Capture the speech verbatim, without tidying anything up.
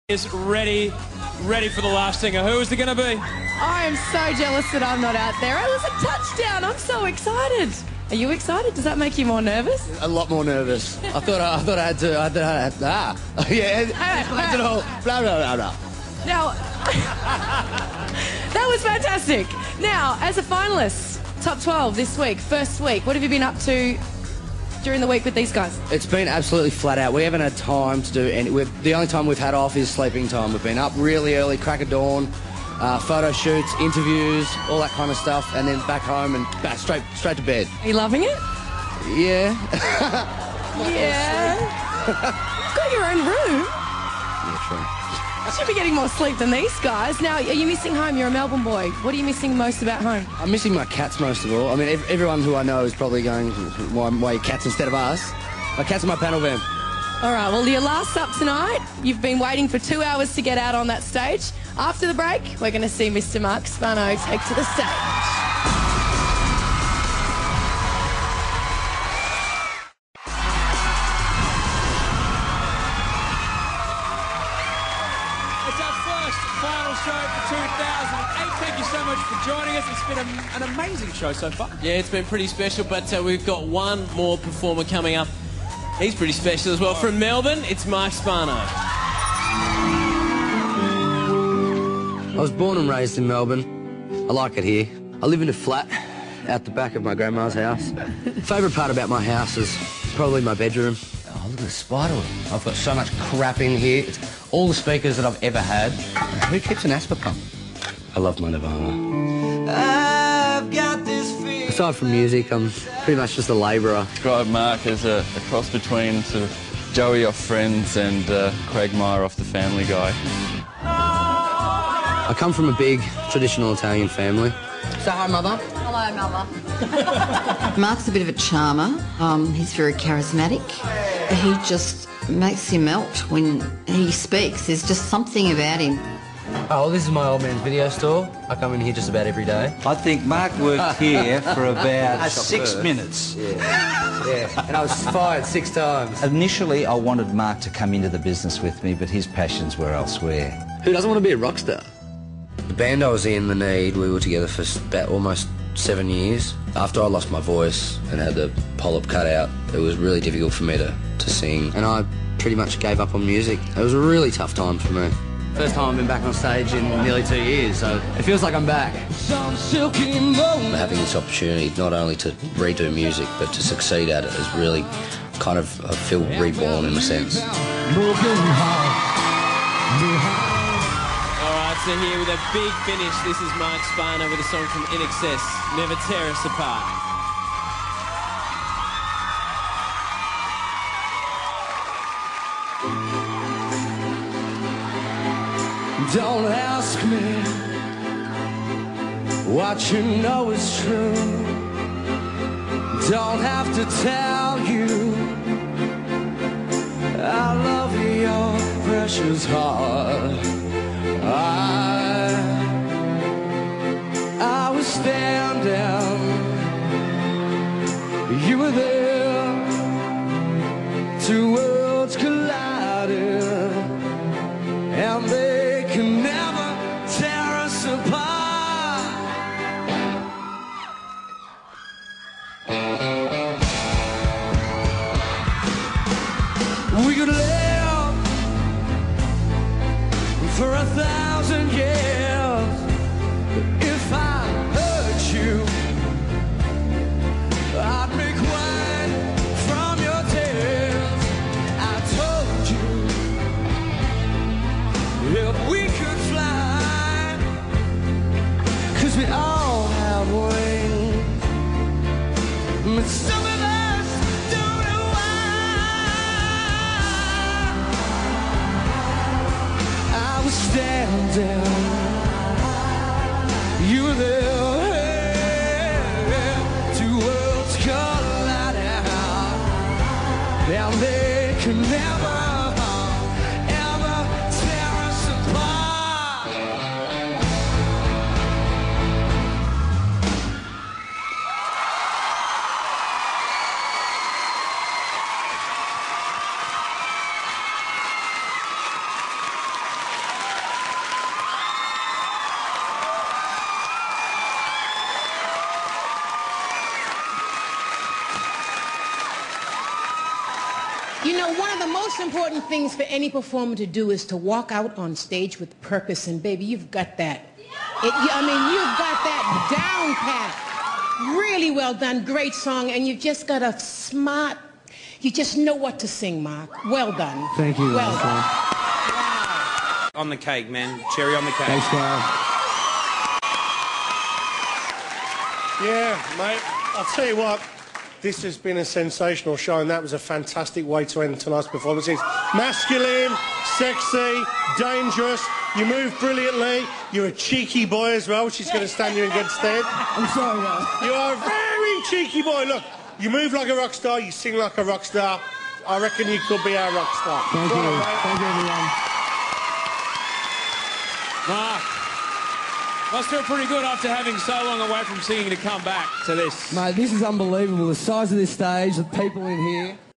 Is ready, ready for the last singer. Who is it going to be? I am so jealous that I'm not out there. It was a touchdown. I'm so excited. Are you excited? Does that make you more nervous? A lot more nervous. I thought I, I thought I had to. I thought I had to, ah. Yeah. That's it all. Blah blah blah blah. Now, that was fantastic. Now, as a finalist, top twelve this week, first week. What have you been up to during the week with these guys? It's been absolutely flat out. We haven't had time to do any. We've, the only time we've had off is sleeping time. We've been up really early, crack of dawn, uh, photo shoots, interviews, all that kind of stuff, and then back home and back straight straight to bed. Are you loving it? Yeah. Yeah. You've got your own room. Yeah, true. You should be getting more sleep than these guys. Now, are you missing home? You're a Melbourne boy. What are you missing most about home? I'm missing my cats most of all. I mean, ev everyone who I know is probably going, why, why your cats instead of us? My cat's in my panel van. All right, well, your last up tonight. You've been waiting for two hours to get out on that stage. After the break, we're going to see Mister Mark Spano take to the stage. Final show for two thousand eight. Thank you so much for joining us. It's been a, an amazing show so far. Yeah, it's been pretty special, but uh, we've got one more performer coming up. He's pretty special as well. From Melbourne, it's Mark Spano. I was born and raised in Melbourne. I like it here. I live in a flat out the back of my grandma's house. Favourite part about my house is probably my bedroom. Oh, look at the spider web. I've got so much crap in here. It's all the speakers that I've ever had. Who keeps an Asper pump? I love my Nirvana. I've got this feeling. Aside from music, I'm pretty much just a labourer. Describe Mark as a, a cross between sort of Joey off Friends and uh, Craig Meyer off The Family Guy. I come from a big traditional Italian family. Say hi, Mother. Hello, Mother. Mark's a bit of a charmer. Um, he's very charismatic. He just makes you melt when he speaks. There's just something about him. Oh, well, this is my old man's video store. I come in here just about every day. I think Mark worked here for about six minutes. Yeah. Yeah, and I was fired six times. Initially, I wanted Mark to come into the business with me, but his passions were elsewhere. Who doesn't want to be a rock star? The band I was in, The Need, we were together for about almost seven years. After I lost my voice and had the polyp cut out, it was really difficult for me to, to sing. And I pretty much gave up on music. It was a really tough time for me. First time I've been back on stage in nearly two years, so it feels like I'm back. Having this opportunity not only to redo music, but to succeed at it is really kind of, I feel reborn in a sense. So here with a big finish, this is Mark Spano with a song from I N X S, Never Tear Us Apart. Don't ask me what you know is true. Don't have to tell you I love your precious heart. I, I was standing, you were there, two worlds collided, and they can never tear us apart. We could live for a thousand years. If I hurt you, I'd make wine from your tears. I told you, if we could fly, 'cause we all have wings, but some of us don't know why. I was standing, you were there, two worlds collided, and they can never, ever tear us apart. know, one of the most important things for any performer to do is to walk out on stage with purpose, and baby, you've got that. It, I mean, you've got that down pat. Really well done, great song, and you've just got a smart, you just know what to sing, Mark. Well done. Thank you. Well done. Wow. On the cake, man. Cherry on the cake. Thanks, Carl. Yeah, mate, I'll tell you what, this has been a sensational show, and that was a fantastic way to end tonight's performances. Masculine, sexy, dangerous, you move brilliantly, you're a cheeky boy as well, which is going to stand you in good stead. I'm sorry, guys. You are a very cheeky boy. Look, you move like a rock star, you sing like a rock star. I reckon you could be our rock star. Thank Well, you. mate. Thank you, everyone. Mark, must feel pretty good after having so long away from singing to come back to this. Mate, this is unbelievable. The size of this stage, the people in here.